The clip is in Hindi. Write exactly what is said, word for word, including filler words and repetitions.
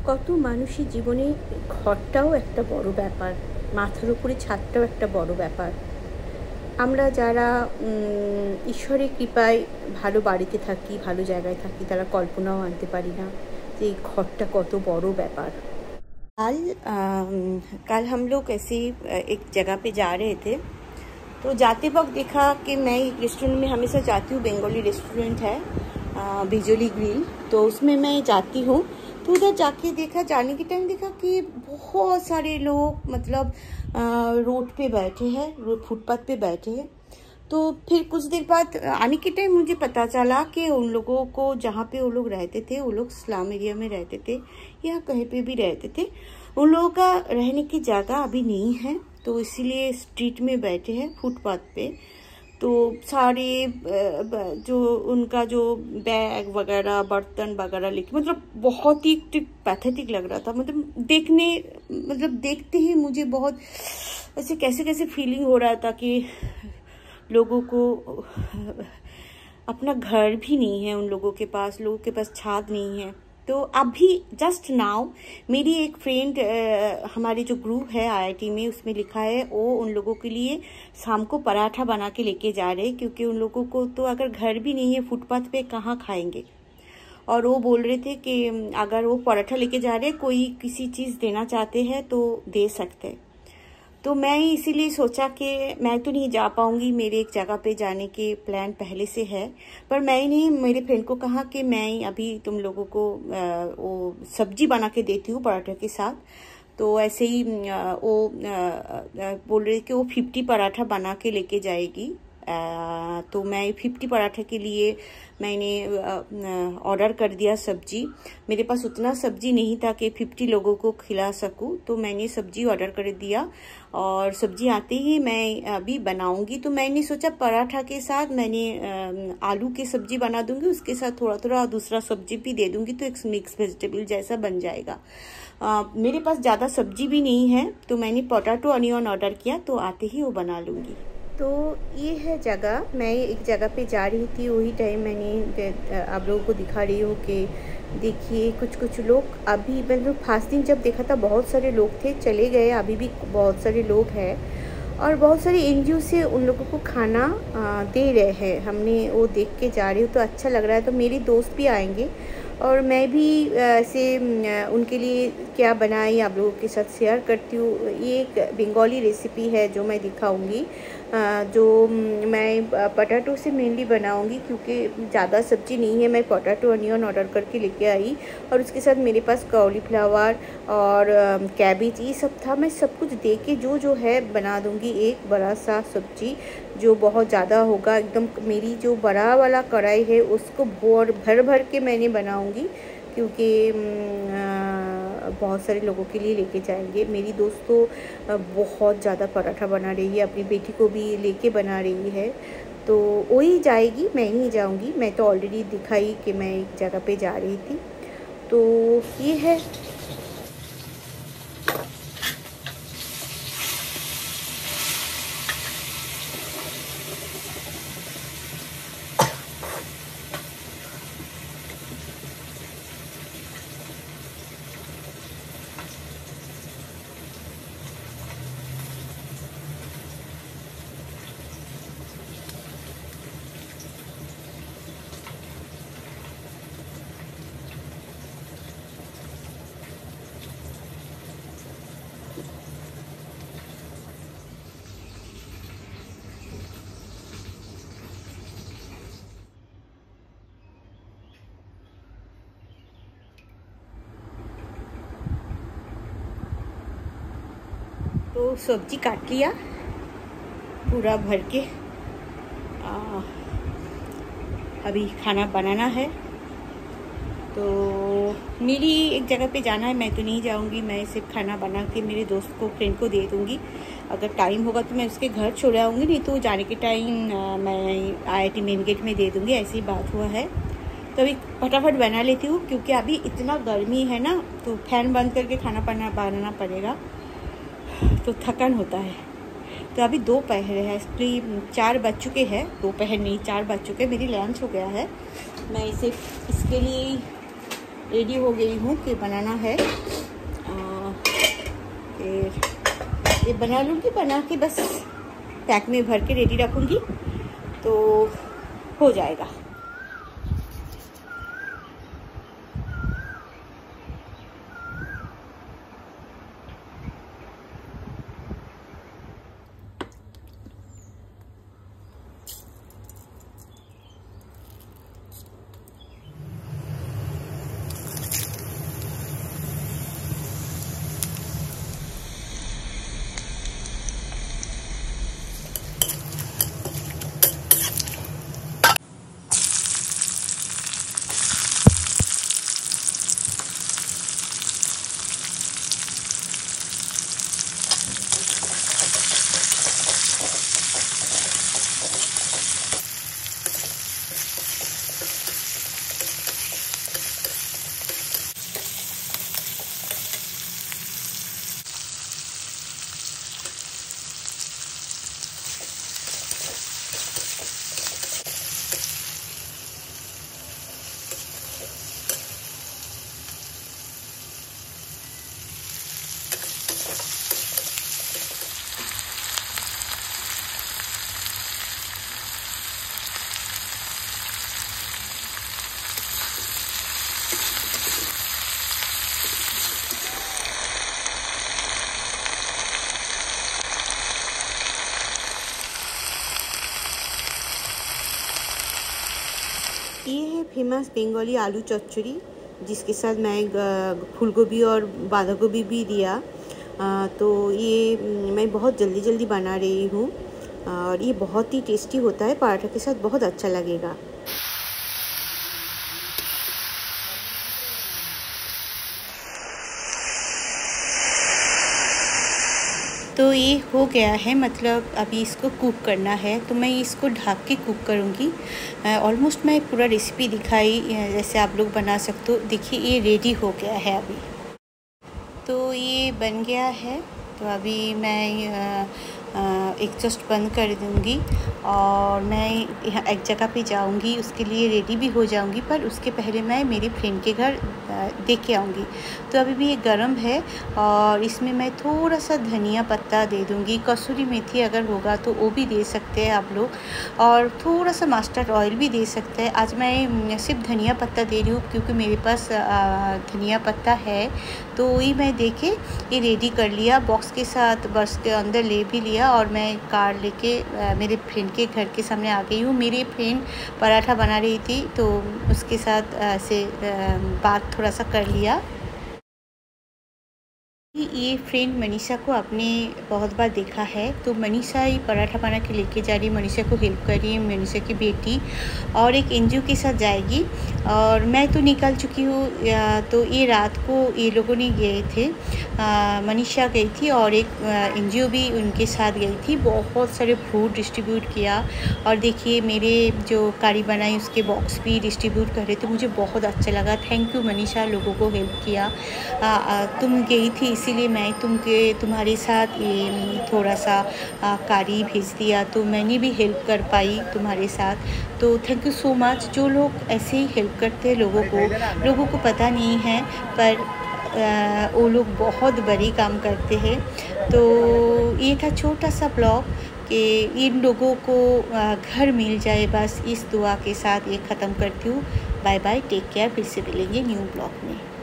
কত মানুষের জীবনে ঘরটাও একটা বড় ব্যাপার, মাথার উপরে ছাদটাও একটা বড় ব্যাপার। আমরা যারা ঈশ্বরের কৃপায় ভালো বাড়িতে থাকি, ভালো জায়গায় থাকি, তারা কল্পনাও আনতে পারি না যে এই ঘরটা কত বড় ব্যাপার। कल कल हम लोग ऐसे एक जगह पे जा रहे थे, तो जाते वक्त देखा कि मैं एक रेस्टोरेंट में हमेशा जाती हूँ, बंगाली रेस्टोरेंट है बिजली ग्रिल, तो उसमें मैं जाती हूँ। तो उधर जाके देखा, जाने के टाइम देखा कि बहुत सारे लोग मतलब रोड पे बैठे हैं, फुटपाथ पे बैठे हैं। तो फिर कुछ देर बाद आने के टाइम मुझे पता चला कि उन लोगों को जहाँ पे वो लोग रहते थे, वो लोग स्लम एरिया में रहते थे या कहीं पे भी रहते थे, उन लोगों का रहने की जगह अभी नहीं है, तो इसीलिए स्ट्रीट में बैठे हैं फुटपाथ पे। तो सारे जो उनका जो बैग वगैरह, बर्तन वगैरह लेके, मतलब बहुत ही पैथेटिक लग रहा था। मतलब देखने मतलब देखते ही मुझे बहुत ऐसे कैसे कैसे फीलिंग हो रहा था कि लोगों को अपना घर भी नहीं है, उन लोगों के पास लोगों के पास छाद नहीं है। तो अभी जस्ट नाउ मेरी एक फ्रेंड, हमारे जो ग्रुप है आईआईटी में, उसमें लिखा है वो उन लोगों के लिए शाम को पराठा बना के लेके जा रहे हैं, क्योंकि उन लोगों को तो अगर घर भी नहीं है, फुटपाथ पे कहाँ खाएंगे। और वो बोल रहे थे कि अगर वो पराठा लेके जा रहे हैं, कोई किसी चीज़ देना चाहते हैं तो दे सकते हैं। तो मैं इसीलिए सोचा कि मैं तो नहीं जा पाऊंगी, मेरे एक जगह पे जाने के प्लान पहले से है, पर मैंने मेरे फ्रेंड को कहा कि मैं अभी तुम लोगों को वो सब्जी बना के देती हूँ पराठे के साथ। तो ऐसे ही वो बोल रहे कि वो फिफ्टी पराठा बना के लेके जाएगी। आ, तो मैं फिफ्टी पराठे के लिए मैंने ऑर्डर कर दिया सब्जी। मेरे पास उतना सब्जी नहीं था कि फिफ्टी लोगों को खिला सकूं, तो मैंने सब्जी ऑर्डर कर दिया और सब्जी आते ही मैं अभी बनाऊंगी। तो मैंने सोचा पराठा के साथ मैंने आलू की सब्जी बना दूंगी, उसके साथ थोड़ा थोड़ा दूसरा सब्जी भी दे दूंगी, तो एक मिक्स वेजिटेबल जैसा बन जाएगा। आ, मेरे पास ज़्यादा सब्जी भी नहीं है, तो मैंने पोटैटो अनियन ऑर्डर किया, तो आते ही वो बना लूँगी। तो ये है जगह, मैं एक जगह पे जा रही थी, वही टाइम मैंने आप लोगों को दिखा रही हूँ कि देखिए कुछ कुछ लोग अभी, मतलब फास्ट दिन जब देखा था बहुत सारे लोग थे, चले गए, अभी भी बहुत सारे लोग हैं और बहुत सारे एनजीओ से उन लोगों को खाना दे रहे हैं। हमने वो देख के जा रही हूँ तो अच्छा लग रहा है। तो मेरी दोस्त भी आएंगे और मैं भी ऐसे उनके लिए क्या बनाई आप लोगों के साथ शेयर करती हूँ। ये एक बंगाली रेसिपी है जो मैं दिखाऊंगी, जो मैं पोटैटो से मेनली बनाऊंगी, क्योंकि ज़्यादा सब्ज़ी नहीं है। मैं पोटैटो अनियन ऑर्डर करके लेके आई और उसके साथ मेरे पास कॉलीफ्लावर और कैबेज ये सब था। मैं सब कुछ दे के जो जो है बना दूंगी एक बड़ा सा सब्जी, जो बहुत ज़्यादा होगा एकदम। मेरी जो बड़ा वाला कढ़ाई है उसको भर भर भर के मैंने बनाऊंगी, क्योंकि बहुत सारे लोगों के लिए लेके जाएंगे। मेरी दोस्त तो बहुत ज़्यादा पराठा बना रही है, अपनी बेटी को भी लेके बना रही है, तो वही जाएगी, मैं नहीं जाऊंगी। मैं तो ऑलरेडी दिखाई कि मैं एक जगह पे जा रही थी। तो ये है तो सब्जी काट लिया पूरा भर के। आ, अभी खाना बनाना है। तो मेरी एक जगह पे जाना है, मैं तो नहीं जाऊंगी, मैं सिर्फ खाना बना के मेरे दोस्त को, फ्रेंड को दे दूंगी। अगर टाइम होगा तो मैं उसके घर छोड़ आऊँगी, नहीं तो जाने के टाइम मैं आईआईटी मेन गेट में दे दूँगी, ऐसी बात हुआ है। तो अभी फटाफट बना लेती हूँ, क्योंकि अभी इतना गर्मी है ना, तो फैन बंद करके खाना बना बनाना पड़ेगा, तो थकान होता है। तो अभी दो पहर है, इसलिए चार बज चुके हैं, दोपहर नहीं चार बज चुके, मेरी लंच हो गया है। मैं इसे इसके लिए रेडी हो गई हूँ कि बनाना है। फिर ये बना लूँगी, बना के बस पैक में भर के रेडी रखूँगी तो हो जाएगा। ये है फेमस बंगाली आलू चच्चड़ी, जिसके साथ मैं फूलगोभी और बांधा गोभी भी दिया। आ, तो ये मैं बहुत जल्दी जल्दी बना रही हूँ और ये बहुत ही टेस्टी होता है, पराठा के साथ बहुत अच्छा लगेगा। तो ये हो गया है, मतलब अभी इसको कुक करना है, तो मैं इसको ढक के कुक करूँगी। ऑलमोस्ट मैं पूरा रेसिपी दिखाई जैसे आप लोग बना सकते हो। देखिए ये रेडी हो गया है अभी, तो ये बन गया है। तो अभी मैं एक जस्ट बंद कर दूँगी और मैं यहाँ एक जगह पे जाऊँगी, उसके लिए रेडी भी हो जाऊँगी, पर उसके पहले मैं मेरे फ्रेंड के घर दे के आऊँगी। तो अभी भी ये गरम है और इसमें मैं थोड़ा सा धनिया पत्ता दे दूँगी, कसूरी मेथी अगर होगा तो वो भी दे सकते हैं आप लोग, और थोड़ा सा मस्टर्ड ऑयल भी दे सकते हैं। आज मैं सिर्फ धनिया पत्ता दे रही हूँ क्योंकि मेरे पास धनिया पत्ता है, तो वही मैं दे के ये रेडी कर लिया। बॉक्स के साथ बस के अंदर ले भी लिया और मैं कार लेके मेरे फ्रेंड के घर के सामने आ गई हूँ। मेरी फ्रेंड पराठा बना रही थी तो उसके साथ ऐसे बात थोड़ा सा कर लिया। ये फ्रेंड मनीषा को आपने बहुत बार देखा है, तो मनीषा ये पराठा बना के लेके जा रही है, मनीषा को हेल्प कर रही है, मनीषा की बेटी, और एक एनजीओ के साथ जाएगी। और मैं तो निकल चुकी हूँ, तो ये रात को ये लोगों ने गए थे, मनीषा गई थी और एक एनजीओ भी उनके साथ गई थी। बहुत सारे फूड डिस्ट्रीब्यूट किया और देखिए मेरे जो कारी बनाई उसके बॉक्स भी डिस्ट्रीब्यूट कर रहे थे, मुझे बहुत अच्छा लगा। थैंक यू मनीषा, लोगों को हेल्प किया। आ, आ, तुम गई थी इसीलिए मैं तुमके तुम्हारे साथ ये थोड़ा सा आ, कारी भेज दिया, तो मैंने भी हेल्प कर पाई तुम्हारे साथ। तो थैंक यू सो मच। जो लोग ऐसे ही हेल्प करते हैं लोगों को, लोगों को पता नहीं है पर आ, वो लोग बहुत बड़ी काम करते हैं। तो ये था छोटा सा ब्लॉग कि इन लोगों को घर मिल जाए, बस इस दुआ के साथ ये ख़त्म करती हूँ। बाय बाय, टेक केयर, फिर से मिलेंगे न्यू ब्लॉग में।